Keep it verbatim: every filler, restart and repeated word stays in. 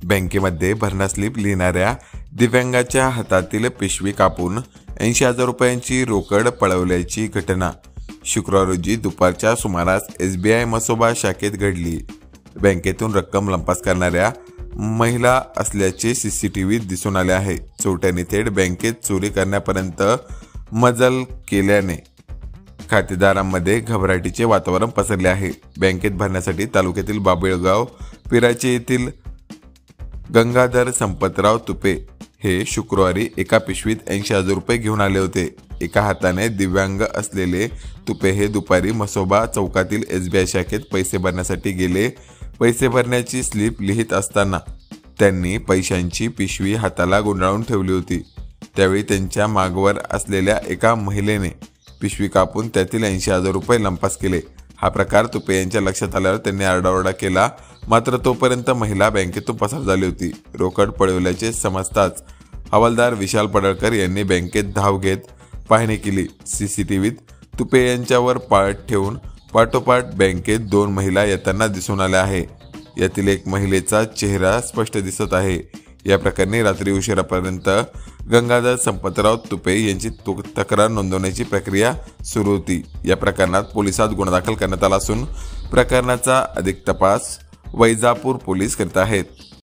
बँकेमध्ये भरणा स्लिप लिहिणाऱ्या दिव्यांगाच्या हातातील पिशवी कापून ऐंशी हजार रुपयांची रोकड पळवल्याची घटना शुक्रवार रोजी दुपारच्या सुमारास एसबीआय मसोबा शाखेत घडली। बँकेतून रक्कम लंपास करणाऱ्या महिला असल्याचे सीसीटीव्हीत दिसून आले आहे। चोरट्यांनी थेट बँकेत चोरी करण्यापर्यंत मजल केल्याने खातेदारांमध्ये घबराटीचे वातावरण पसरले आहे। बँकेत भरण्यासाठी तालुक्यातील बाबळगाव पिराचे येथील गंगाधर संपतराव तुपे हे शुक्रवारी एका पिशवीत ऐंशी हजार रुपये घेऊन आले होते। एका हाताने दिव्यांग असलेले तुपे हे दुपारी मसोबा चौकातील एसबीआय शाखेत पैसे भरण्यासाठी गेले। पैसे भरण्याची स्लिप लिहित असताना त्यांनी पैशांची पिशवी हाताला गुंडाळून ठेवली होती। त्यावेळी त्यांच्या मागवर असलेल्या एका महिलेने पिशवी कापून त्यातील ऐंशी हजार रुपये लंपास केले। हा प्रकार तुपे यांच्या लक्षात आल्यावर त्यांनी आरडाओरडा केला, मात्र तोपर्यंत महिला बँकेतून पसार झाली होती। रोकड पळवल्याचे समजताच हवालदार विशाल पडळकर यांनी बँकेत धाव घेत पाहणी केली। सीसीटीव्हीत तुपे यांच्यावर पाळत ठेवून पाठोपाठ बँकेत दोन महिला येताना दिसून आल्या आहे। यातील एक महिलेचा चेहरा स्पष्ट दिसत आहे। या प्रकरणी रात्री उशिरापर्यंत गंगाधर संपतराव तुपे यांची तक्रार नोंदवण्याची प्रक्रिया सुरू होती। या प्रकरणात पोलिसात गुन्हा दाखल करण्यात आला असून प्रकरणाचा अधिक तपास वैजापूर पोलीस करत आहेत।